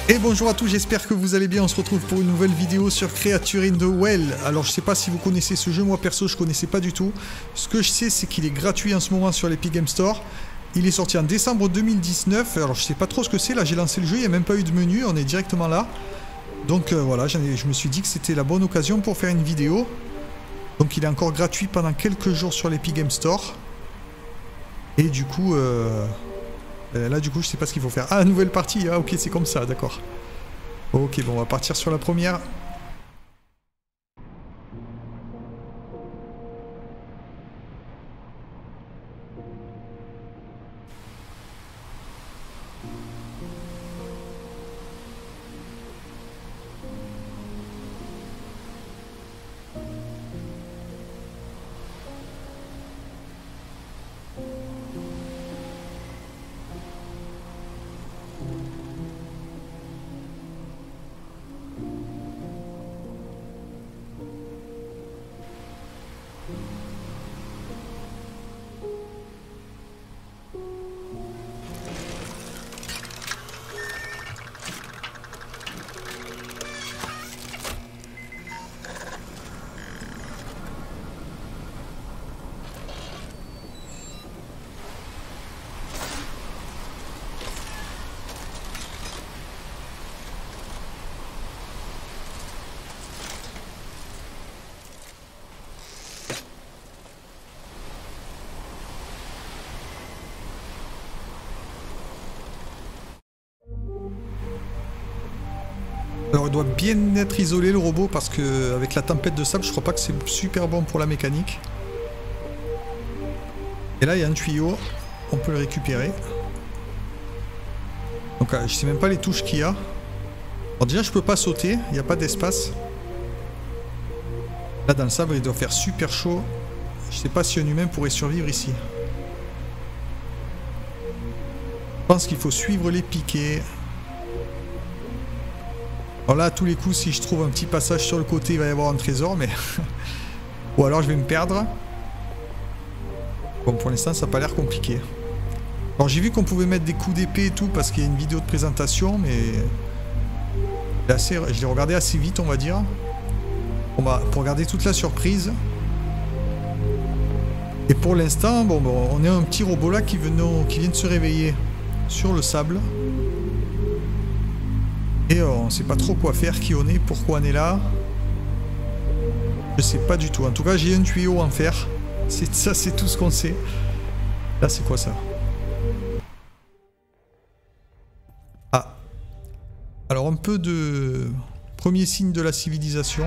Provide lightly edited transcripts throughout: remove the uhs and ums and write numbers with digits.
Et bonjour à tous, j'espère que vous allez bien. On se retrouve pour une nouvelle vidéo sur Creature in the Well. Alors je sais pas si vous connaissez ce jeu, moi perso je connaissais pas du tout. Ce que je sais c'est qu'il est gratuit en ce moment sur l'Epic Game Store. Il est sorti en décembre 2019, alors je sais pas trop ce que c'est, là j'ai lancé le jeu, il n'y a même pas eu de menu, on est directement là. Donc voilà, je me suis dit que c'était la bonne occasion pour faire une vidéo. Donc il est encore gratuit pendant quelques jours sur l'Epic Game Store. Et du coup, là du coup je sais pas ce qu'il faut faire. Ah, nouvelle partie, ah ok c'est comme ça, d'accord. Ok, bon on va partir sur la première. Alors il doit bien être isolé le robot parce que avec la tempête de sable je crois pas que c'est super bon pour la mécanique. Et là il y a un tuyau, on peut le récupérer. Donc je sais même pas les touches qu'il y a. Bon déjà je peux pas sauter, il n'y a pas d'espace. Là dans le sable il doit faire super chaud. Je sais pas si un humain pourrait survivre ici. Je pense qu'il faut suivre les piquets. Alors là, à tous les coups, si je trouve un petit passage sur le côté, il va y avoir un trésor, mais... Ou alors je vais me perdre. Bon, pour l'instant, ça n'a pas l'air compliqué. Alors j'ai vu qu'on pouvait mettre des coups d'épée et tout, parce qu'il y a une vidéo de présentation, mais... je l'ai regardé assez vite, on va dire. Pour regarder toute la surprise. Et pour l'instant, bon, on est un petit robot là qui vient de se réveiller sur le sable. Et on sait pas trop quoi faire, qui on est, pourquoi on est là. Je sais pas du tout. En tout cas, j'ai un tuyau en fer. Ça, c'est tout ce qu'on sait. Là, c'est quoi ça? Ah. Alors, un peu de... Premier signe de la civilisation.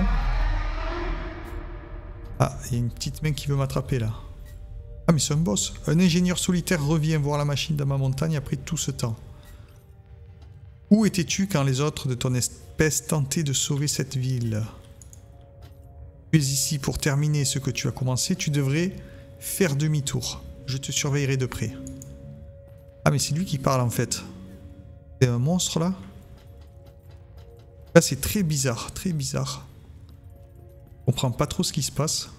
Ah, il y a une petite main qui veut m'attraper, là. Ah, mais c'est un boss. Un ingénieur solitaire revient voir la machine dans ma montagne après tout ce temps. Où étais-tu quand les autres de ton espèce tentaient de sauver cette ville? Tu es ici pour terminer ce que tu as commencé, tu devrais faire demi-tour. Je te surveillerai de près. Ah mais c'est lui qui parle en fait. C'est un monstre là? Là c'est très bizarre, très bizarre. On comprend pas trop ce qui se passe.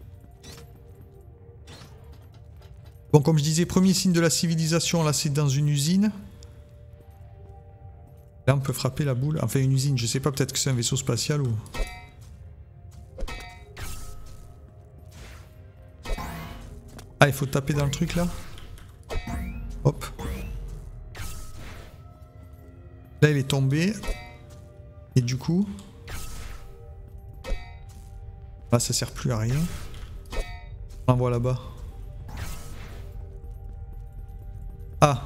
Bon comme je disais, premier signe de la civilisation, là c'est dans une usine. Là on peut frapper la boule, enfin une usine, je sais pas, peut-être que c'est un vaisseau spatial ou... Ah il faut taper dans le truc là. Hop. Là il est tombé. Et du coup... Là ça sert plus à rien. On voit là-bas. Ah.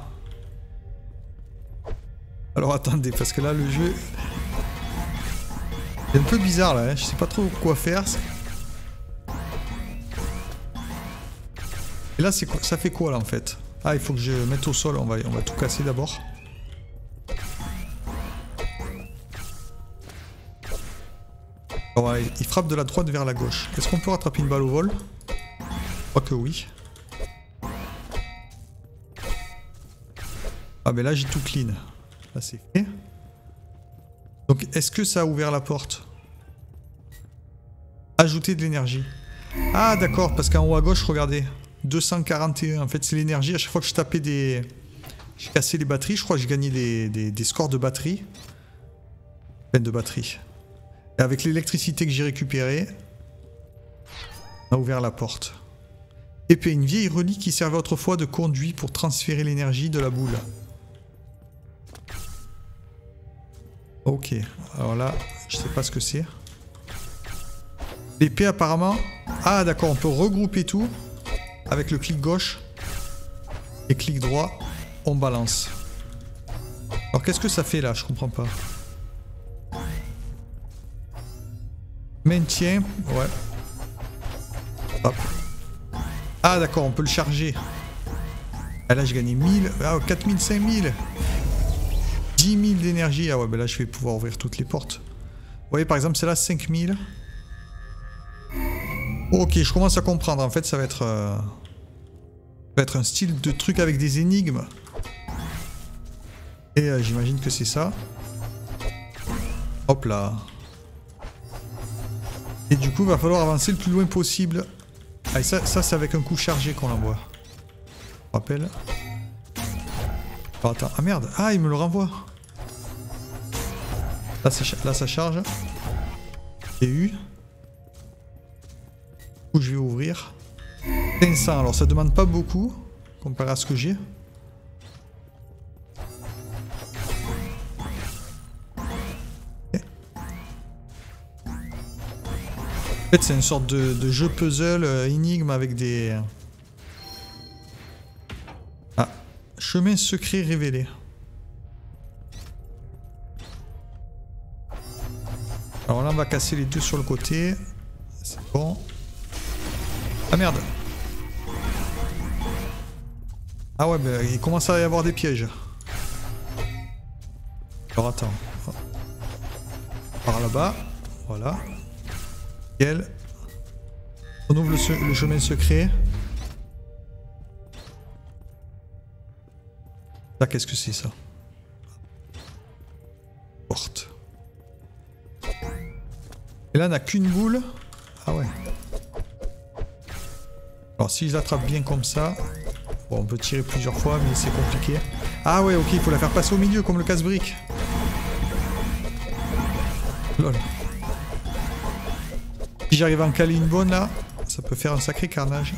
Alors attendez, parce que là le jeu est un peu bizarre là, hein. Je sais pas trop quoi faire. Et là c'est quoi, ça fait quoi là en fait? Ah il faut que je mette au sol, on va tout casser d'abord. Alors il frappe de la droite vers la gauche. Est-ce qu'on peut rattraper une balle au vol? Je crois que oui. Ah mais là j'ai tout clean. Là c'est fait. Donc est-ce que ça a ouvert la porte? Ajouter de l'énergie. Ah d'accord, parce qu'en haut à gauche, regardez. 241, en fait c'est l'énergie. À chaque fois que je tapais des... Je cassais les batteries, je crois que je gagnais des scores de batterie. Pleine de batterie. Et avec l'électricité que j'ai récupérée, on a ouvert la porte. Épée, une vieille relique qui servait autrefois de conduit pour transférer l'énergie de la boule. Ok, alors là, je sais pas ce que c'est. L'épée apparemment... Ah d'accord, on peut regrouper tout avec le clic gauche et clic droit, on balance. Alors qu'est-ce que ça fait là? Je comprends pas. Maintien, ouais. Hop. Ah d'accord, on peut le charger. Ah là j'ai gagné 1000, ah 4000, 5000. 10 000 d'énergie, ah ouais ben là je vais pouvoir ouvrir toutes les portes. Vous voyez par exemple celle-là 5000. Ok, je commence à comprendre, en fait ça va être un style de truc avec des énigmes. Et j'imagine que c'est ça. Hop là. Et du coup, il va falloir avancer le plus loin possible. Ah, et ça c'est avec un coup chargé qu'on l'envoie. Je rappelle. Oh, attends, ah merde. Ah, il me le renvoie. Là, ça charge. Et U. Du coup, je vais ouvrir. 500, alors ça demande pas beaucoup, comparé à ce que j'ai. En fait, c'est une sorte de jeu puzzle, énigme avec des... Ah, chemin secret révélé. Alors là, on va casser les deux sur le côté. C'est bon. Ah merde. Ah ouais, bah, il commence à y avoir des pièges. Alors attends. Par là-bas. Voilà. Nickel. On ouvre le chemin secret. Là, qu'est-ce que c'est ça? Porte. Et là, on n'a qu'une boule. Ah ouais. Alors, si je l'attrape bien comme ça... Bon, on peut tirer plusieurs fois, mais c'est compliqué. Ah ouais, ok, il faut la faire passer au milieu, comme le casse-brique. Lol. Si j'arrive à en caler une bonne, là, ça peut faire un sacré carnage.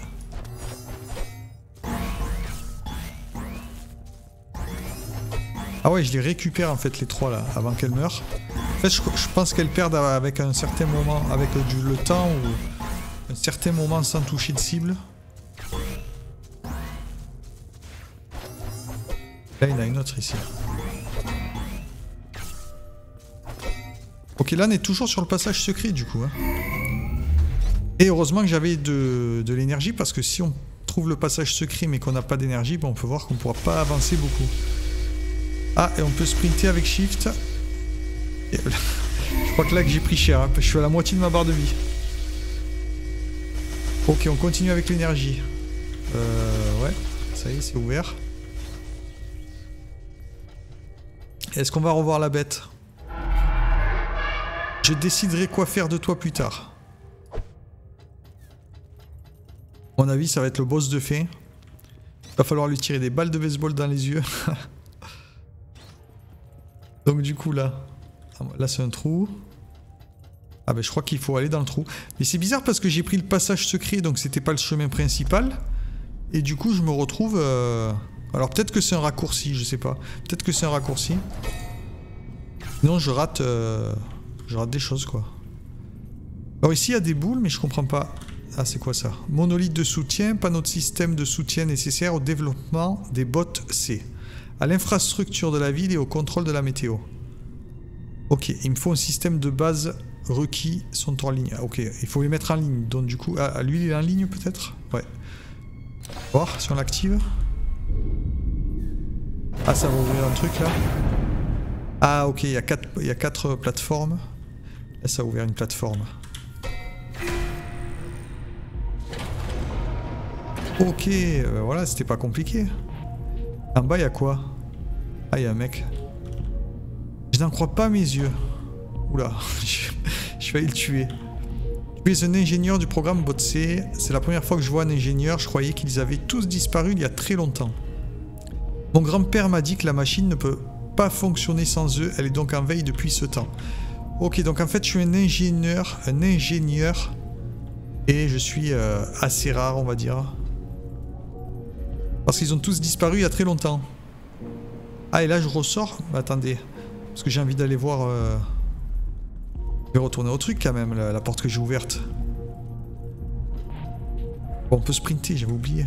Ah ouais, je les récupère, en fait, les trois, là, avant qu'elles meurent. En fait, je pense qu'elles perdent avec un certain moment, avec le temps, ou un certain moment sans toucher de cible. Là, il y en a une autre ici. Ok, là, on est toujours sur le passage secret, du coup. Hein. Et heureusement que j'avais de l'énergie, parce que si on trouve le passage secret, mais qu'on n'a pas d'énergie, ben, on peut voir qu'on ne pourra pas avancer beaucoup. Ah, et on peut sprinter avec Shift. Et je crois que là, que j'ai pris cher. Hein. Je suis à la moitié de ma barre de vie. Ok, on continue avec l'énergie. Ouais, ça y est, c'est ouvert. Est-ce qu'on va revoir la bête? Je déciderai quoi faire de toi plus tard. À mon avis, ça va être le boss de fin. Il va falloir lui tirer des balles de baseball dans les yeux. Donc du coup là c'est un trou. Ah ben je crois qu'il faut aller dans le trou. Mais c'est bizarre parce que j'ai pris le passage secret, donc c'était pas le chemin principal. Et du coup je me retrouve... Alors peut-être que c'est un raccourci, je sais pas. Peut-être que c'est un raccourci. Sinon je rate des choses quoi. Alors ici il y a des boules mais je comprends pas. Ah c'est quoi ça? Monolithe de soutien, panneau de système de soutien nécessaire au développement des bots C. À l'infrastructure de la ville et au contrôle de la météo. Ok, il me faut un système de base requis sont en ligne. Ok, il faut les mettre en ligne. Donc du coup, ah, lui il est en ligne peut-être? Ouais. On va voir si on l'active. Ah ça va ouvrir un truc là. Ah ok, il y a 4 plateformes. Là ça a ouvert une plateforme. Ok, voilà, c'était pas compliqué. En bas il y a quoi? Ah il y a un mec. Je n'en crois pas à mes yeux. Oula, je failli le tuer. Tu es un ingénieur du programme BotC. C'est la première fois que je vois un ingénieur. Je croyais qu'ils avaient tous disparu il y a très longtemps. Mon grand-père m'a dit que la machine ne peut pas fonctionner sans eux. Elle est donc en veille depuis ce temps. Ok, donc en fait je suis un ingénieur. Et je suis assez rare, on va dire. Parce qu'ils ont tous disparu il y a très longtemps. Ah, et là je ressors. Bah, attendez. Parce que j'ai envie d'aller voir... Je vais retourner au truc quand même, la porte que j'ai ouverte. Bon, on peut sprinter, j'avais oublié.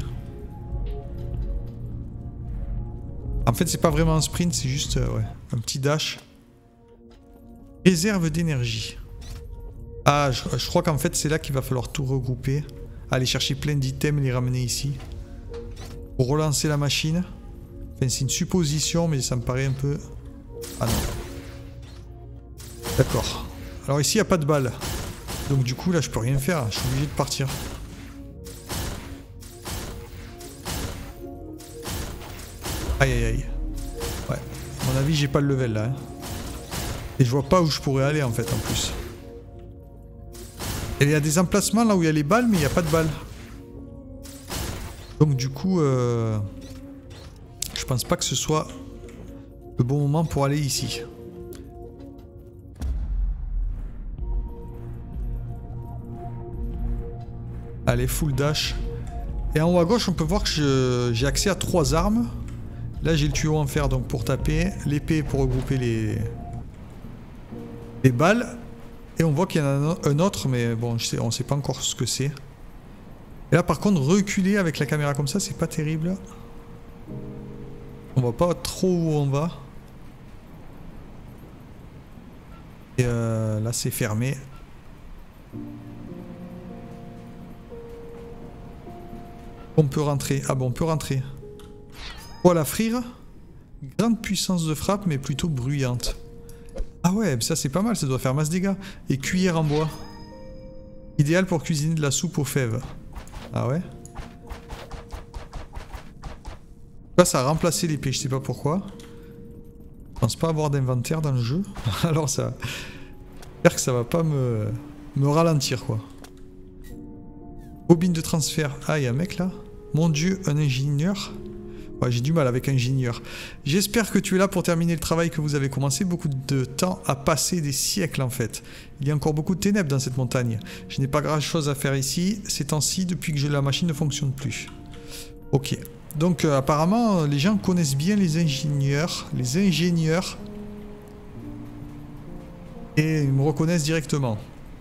En fait, c'est pas vraiment un sprint, c'est juste ouais, un petit dash. Réserve d'énergie. Ah, je crois qu'en fait, c'est là qu'il va falloir tout regrouper. Aller chercher plein d'items et les ramener ici. Pour relancer la machine. Enfin, c'est une supposition, mais ça me paraît un peu... Ah non. D'accord. Alors ici, il n'y a pas de balles. Donc du coup, là, je peux rien faire. Je suis obligé de partir. Aïe aïe aïe. Ouais. À mon avis, j'ai pas le level là. Hein. Et je vois pas où je pourrais aller en fait en plus. Et il y a des emplacements là où il y a les balles, mais il n'y a pas de balles. Donc du coup, je pense pas que ce soit le bon moment pour aller ici. Allez, full dash. Et en haut à gauche, on peut voir que j'ai accès à 3 armes. Là, j'ai le tuyau en fer donc pour taper, l'épée pour regrouper les balles. Et on voit qu'il y en a un autre, mais bon, on sait pas encore ce que c'est. Et là, par contre, reculer avec la caméra comme ça, c'est pas terrible. On voit pas trop où on va. Et là, c'est fermé. On peut rentrer. Ah bon, on peut rentrer. Voilà, frire. Grande puissance de frappe, mais plutôt bruyante. Ah ouais, ça c'est pas mal, ça doit faire masse dégâts. Et cuillère en bois. Idéal pour cuisiner de la soupe aux fèves. Ah ouais. Là, ça a remplacé l'épée, je sais pas pourquoi. Je pense pas avoir d'inventaire dans le jeu. Alors ça... J'espère que ça va pas me ralentir, quoi. Bobine de transfert. Ah, il y a un mec là. Mon dieu, un ingénieur. Ouais, j'ai du mal avec ingénieur. J'espère que tu es là pour terminer le travail que vous avez commencé. Beaucoup de temps à passer, des siècles en fait. Il y a encore beaucoup de ténèbres dans cette montagne. Je n'ai pas grand chose à faire ici. Ces temps-ci, depuis que la machine ne fonctionne plus. Ok. Donc apparemment, les gens connaissent bien les ingénieurs. Et ils me reconnaissent directement.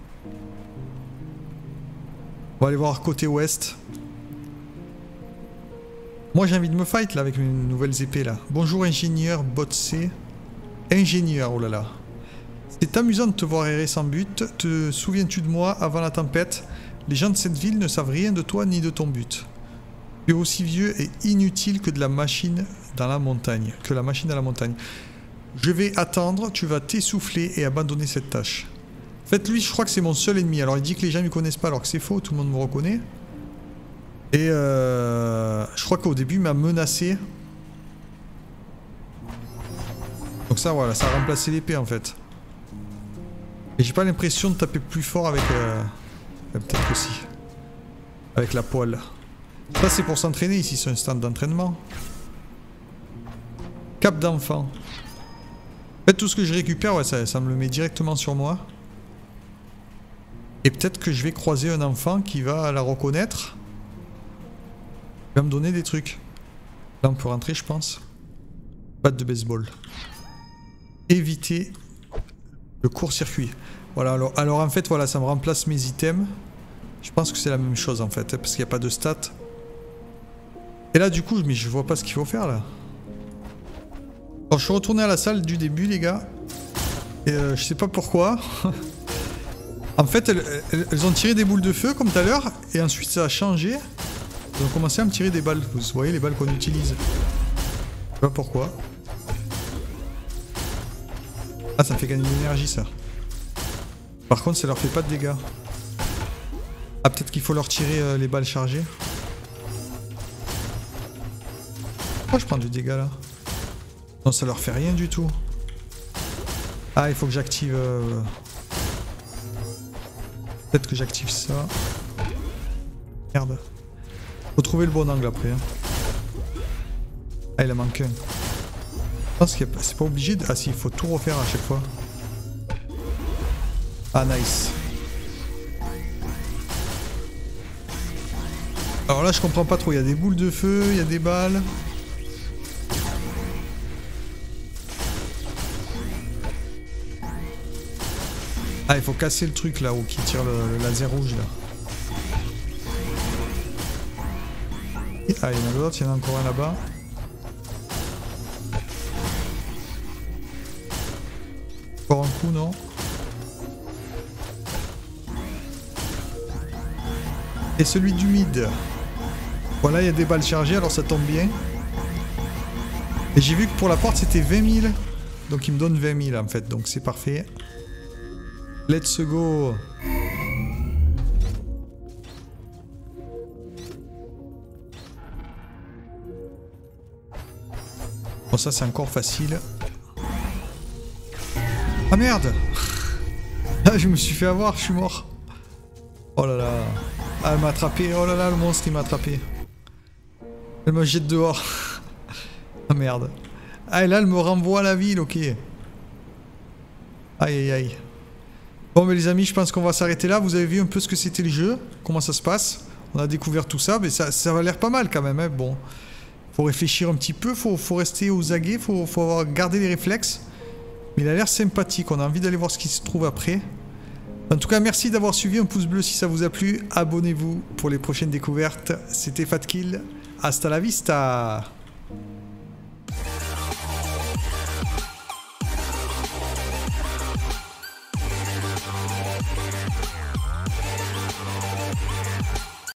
On va aller voir côté ouest. Moi j'ai envie de me fight là avec mes nouvelles épées là. Bonjour ingénieur Botsé. Ingénieur, oh là là. C'est amusant de te voir errer sans but. Te souviens-tu de moi avant la tempête? Les gens de cette ville ne savent rien de toi ni de ton but. Tu es aussi vieux et inutile que la machine dans la montagne. Je vais attendre, tu vas t'essouffler et abandonner cette tâche. En fait lui je crois que c'est mon seul ennemi. Alors il dit que les gens ne me connaissent pas alors que c'est faux, tout le monde me reconnaît. Et je crois qu'au début il m'a menacé. Donc ça voilà, ça a remplacé l'épée en fait. Et j'ai pas l'impression de taper plus fort avec... peut-être que si. Avec la poêle. Ça c'est pour s'entraîner ici, c'est un stand d'entraînement. Cap d'enfant. En fait tout ce que je récupère, ouais, ça me le met directement sur moi. Et peut-être que je vais croiser un enfant qui va la reconnaître. Il va me donner des trucs. Là on peut rentrer je pense. Batte de baseball. Éviter le court-circuit. Voilà, alors en fait voilà, ça me remplace mes items. Je pense que c'est la même chose en fait, parce qu'il n'y a pas de stats. Et là du coup, mais je vois pas ce qu'il faut faire là. Alors je suis retourné à la salle du début les gars. Et je sais pas pourquoi. En fait elles ont tiré des boules de feu comme tout à l'heure. Et ensuite ça a changé. Ils ont commencé à me tirer des balles. Vous voyez les balles qu'on utilise. Je sais pas pourquoi. Ah ça me fait gagner de l'énergie ça. Par contre ça leur fait pas de dégâts. Ah peut-être qu'il faut leur tirer les balles chargées. Pourquoi je prends du dégât là? Non ça leur fait rien du tout. Ah il faut que j'active... Peut-être que j'active ça. Merde. Faut trouver le bon angle après. Hein. Ah il en manque un. pense que c'est pas obligé de... Ah si, il faut tout refaire à chaque fois. Ah nice. Alors là je comprends pas trop, il y a des boules de feu, il y a des balles. Ah il faut casser le truc là-haut qui tire le laser rouge là. Ah il y en a d'autres, il y en a encore un là-bas. Encore un coup non? Et celui du mid. Voilà, il y a des balles chargées, alors ça tombe bien. Et j'ai vu que pour la porte c'était 20 000. Donc il me donne 20 000 en fait, donc c'est parfait. Let's go. Bon ça c'est encore facile. Ah merde. Ah je me suis fait avoir, je suis mort. Oh là là. Ah elle m'a attrapé, oh là là le monstre il m'a attrapé. Elle me jette dehors. Ah merde. Ah et là elle me renvoie à la ville, ok. Aïe aïe aïe. Bon mais les amis je pense qu'on va s'arrêter là. Vous avez vu un peu ce que c'était le jeu, comment ça se passe. On a découvert tout ça, mais ça va l'air pas mal quand même, hein. Bon. Faut réfléchir un petit peu, faut rester aux aguets, faut avoir gardé les réflexes. Mais il a l'air sympathique, on a envie d'aller voir ce qui se trouve après. En tout cas, merci d'avoir suivi, un pouce bleu si ça vous a plu. Abonnez-vous pour les prochaines découvertes. C'était Fatkill. Hasta la vista.